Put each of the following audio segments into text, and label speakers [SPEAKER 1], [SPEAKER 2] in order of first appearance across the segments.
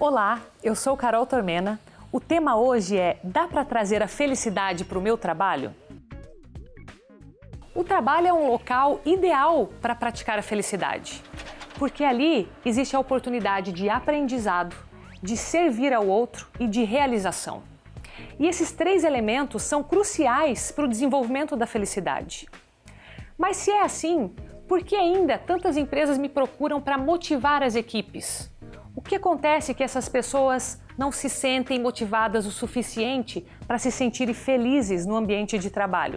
[SPEAKER 1] Olá, eu sou Carol Tormena. O tema hoje é: dá para trazer a felicidade para o meu trabalho? O trabalho é um local ideal para praticar a felicidade, porque ali existe a oportunidade de aprendizado, de servir ao outro e de realização. E esses três elementos são cruciais para o desenvolvimento da felicidade. Mas se é assim, por que ainda tantas empresas me procuram para motivar as equipes? O que acontece é que essas pessoas não se sentem motivadas o suficiente para se sentirem felizes no ambiente de trabalho?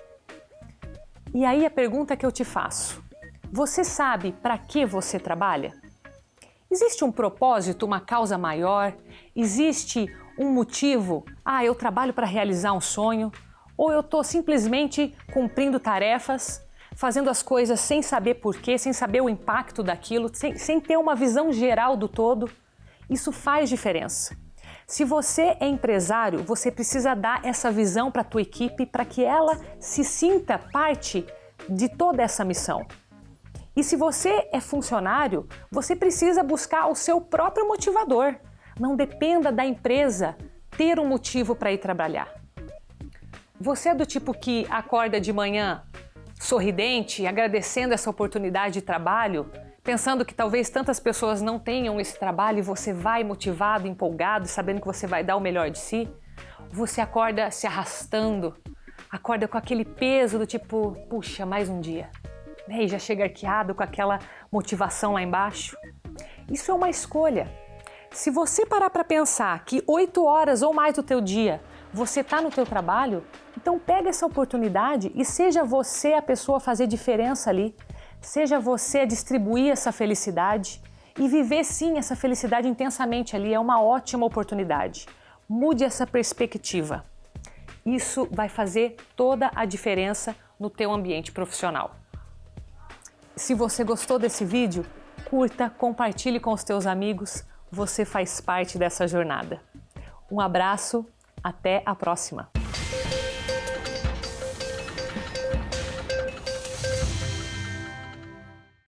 [SPEAKER 1] E aí a pergunta que eu te faço: você sabe para que você trabalha? Existe um propósito, uma causa maior? Existe um motivo? Eu trabalho para realizar um sonho? Ou eu estou simplesmente cumprindo tarefas, fazendo as coisas sem saber porquê, sem saber o impacto daquilo, sem ter uma visão geral do todo? Isso faz diferença. Se você é empresário, você precisa dar essa visão para a tua equipe para que ela se sinta parte de toda essa missão. E se você é funcionário, você precisa buscar o seu próprio motivador. Não dependa da empresa ter um motivo para ir trabalhar. Você é do tipo que acorda de manhã sorridente, agradecendo essa oportunidade de trabalho, pensando que talvez tantas pessoas não tenham esse trabalho e você vai motivado, empolgado, sabendo que você vai dar o melhor de si? Você acorda se arrastando, acorda com aquele peso do tipo, puxa, mais um dia. E já chega arqueado com aquela motivação lá embaixo. Isso é uma escolha. Se você parar para pensar que 8 horas ou mais do teu dia você está no teu trabalho, então pega essa oportunidade e seja você a pessoa a fazer diferença ali. Seja você a distribuir essa felicidade e viver sim essa felicidade intensamente ali. É uma ótima oportunidade. Mude essa perspectiva. Isso vai fazer toda a diferença no teu ambiente profissional. Se você gostou desse vídeo, curta, compartilhe com os teus amigos. Você faz parte dessa jornada. Um abraço, até a próxima!